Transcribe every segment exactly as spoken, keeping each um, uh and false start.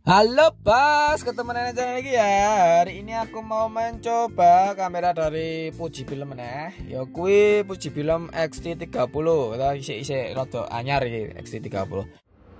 Halo Bas, ketemu nenek channel lagi ya. Hari ini aku mau mencoba kamera dari Fujifilm nih. Ya kui Fujifilm X T tiga puluh. Kita isi-isi rada anyar iki X T tiga puluh.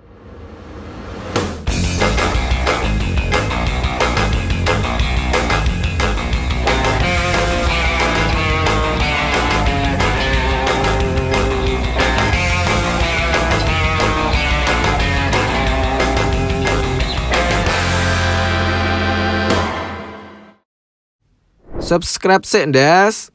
Subscribe sih Ndas.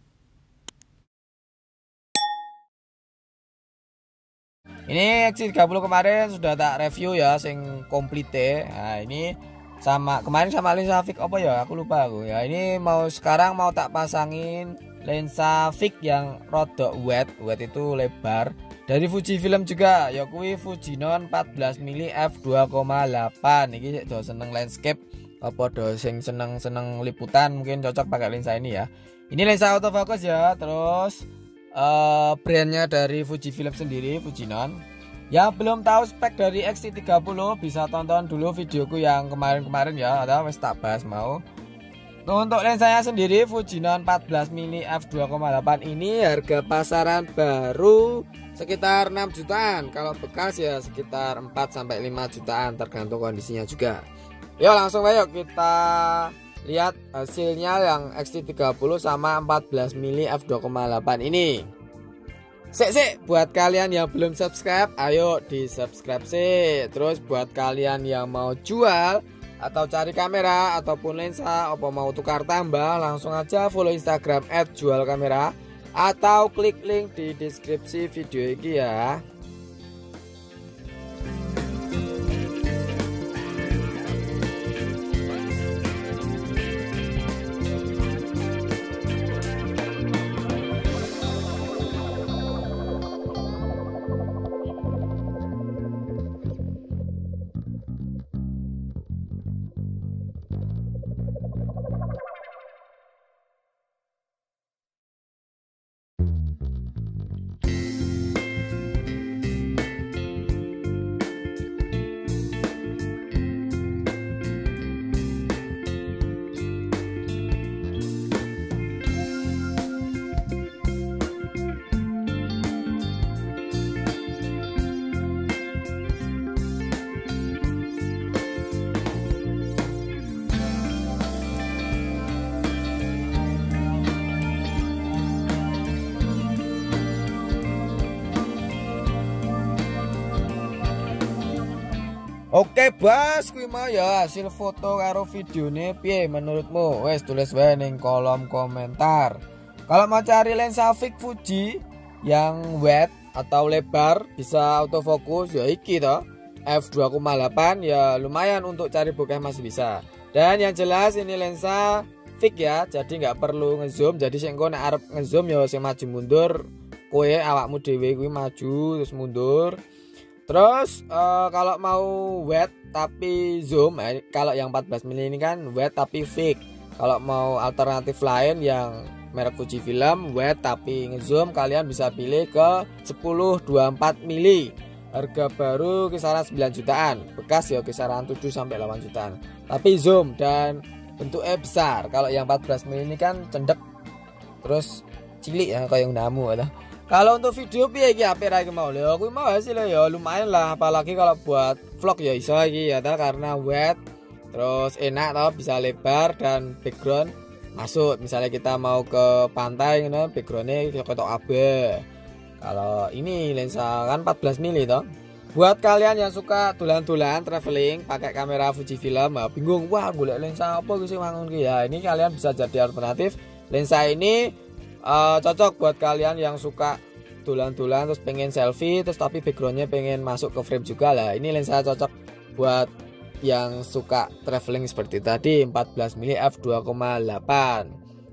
Ini X T tiga puluh kemarin sudah tak review ya sing komplit. Nah, ini sama kemarin sama lensa fix apa ya? Aku lupa aku. Ya, ini mau sekarang mau tak pasangin lensa fix yang rodok wet. Wet itu lebar. Dari Fujifilm juga, ya kuwi Fujinon empat belas mili f dua koma delapan. Iki do seneng landscape apa do sing seneng-seneng liputan mungkin cocok pakai lensa ini ya. Ini lensa autofocus ya, terus uh, brandnya dari Fujifilm sendiri, Fujinon. Yang belum tahu spek dari X T tiga puluh bisa tonton dulu videoku yang kemarin-kemarin ya, atau wes tak bahas mau. Untuk lensanya sendiri Fujinon empat belas mili f dua koma delapan ini harga pasaran baru sekitar enam jutaan. Kalau bekas ya sekitar empat sampai lima jutaan tergantung kondisinya juga. Yuk langsung ayo kita lihat hasilnya yang X T tiga puluh sama empat belas mili f dua koma delapan ini. Sik sik buat kalian yang belum subscribe, ayo di subscribe sih. Terus buat kalian yang mau jual atau cari kamera ataupun lensa atau mau tukar tambah, langsung aja follow Instagram et jual kamera atau klik link di deskripsi video ini ya. Oke Bas, kuwi mau ya hasil foto karo videone piye menurutmu? Wes tulis wae ning kolom komentar. Kalau mau cari lensa fix Fuji yang wet atau lebar bisa autofocus ya iki toh. f dua koma delapan ya lumayan untuk cari bokeh masih bisa. Dan yang jelas ini lensa fix ya, jadi nggak perlu ngezoom. Jadi sing engko nek arep ngezoom ya sing maju mundur kowe awakmu dhewe kuwi maju terus mundur. Terus uh, kalau mau wet tapi zoom, eh, kalau yang empat belas mili ini kan wet tapi fix. Kalau mau alternatif lain yang merek Fujifilm wet tapi ngezoom, kalian bisa pilih ke sepuluh dua puluh empat mili. Harga baru kisaran sembilan jutaan, bekas ya kisaran tujuh sampai delapan jutaan. Tapi zoom dan bentuknya besar. Kalau yang empat belas mili ini kan cendek terus cilik ya kayak ndamu atau. Kalau untuk video piye iki apik ra iki mau lho, kuwi mau hasilnya ya lumayan lah, apalagi kalau buat vlog ya iso iki ya ta, karena wet terus enak toh, bisa lebar dan background masuk. Misalnya kita mau ke pantai ngono, backgroundnya ketok abeh. Kalau ini lensa kan empat belas mili toh. Buat kalian yang suka dolan-dolan traveling pakai kamera Fujifilm, nah, bingung wah golek lensa apa sih mangun ki ya, ini kalian bisa jadi alternatif. Lensa ini Uh, cocok buat kalian yang suka dolan-dolan terus pengen selfie terus tapi backgroundnya pengen masuk ke frame juga lah. Ini lensa cocok buat yang suka traveling seperti tadi empat belas mili f dua koma delapan.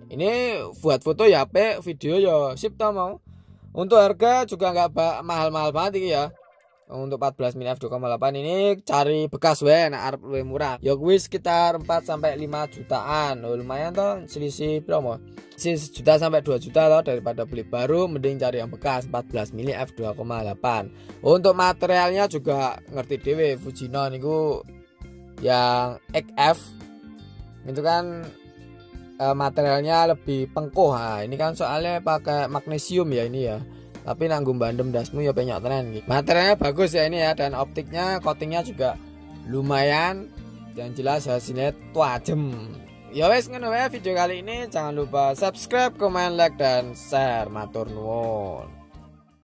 Ini buat foto ya apik, video ya sip toh mau. Untuk harga juga nggak mahal-mahal banget ini ya. Untuk empat belas mili f dua koma delapan ini cari bekas wae nek arep luwih murah. Ya kuwi sekitar empat sampai lima jutaan. Oh, lumayan toh selisih promo. Sejuta sampai dua juta loh, daripada beli baru mending cari yang bekas empat belas mili f dua koma delapan. Untuk materialnya juga ngerti dewe, Fujinon itu yang X F itu kan uh, materialnya lebih pengkoh. Nah, ini kan soalnya pakai magnesium ya ini ya. Tapi nanggung bandem dasmu ya penyok tenan gitu. Materialnya bagus ya ini ya, dan optiknya coatingnya juga lumayan, dan jelas hasilnya tajam. Ya wes ngono wae video kali ini, jangan lupa subscribe, comment, like dan share. Matur nuwun.